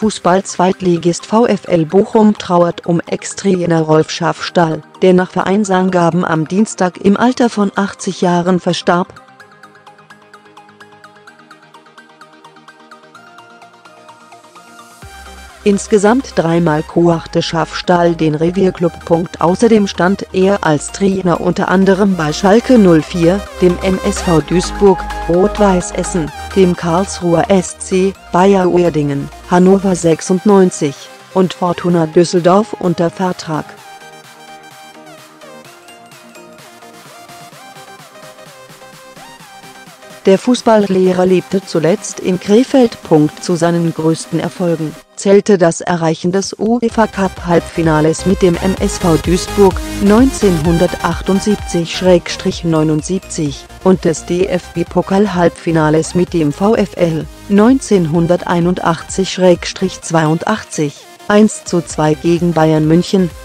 Fußball-Zweitligist VfL Bochum trauert um Ex-Trainer Rolf Schafstall, der nach Vereinsangaben am Dienstag im Alter von 80 Jahren verstarb. Insgesamt dreimal coachte Schafstall den Revierklub. Außerdem stand er als Trainer unter anderem bei Schalke 04, dem MSV Duisburg, Rot-Weiß Essen, dem Karlsruher SC, Bayer Uerdingen, Hannover 96 und Fortuna Düsseldorf unter Vertrag. Der Fußballlehrer lebte zuletzt in Krefeld. Zu seinen größten Erfolgen zählte das Erreichen des UEFA-Cup-Halbfinales mit dem MSV Duisburg 1978/79 und des DFB-Pokal-Halbfinales mit dem VfL 1981/82, 1:2 gegen Bayern München.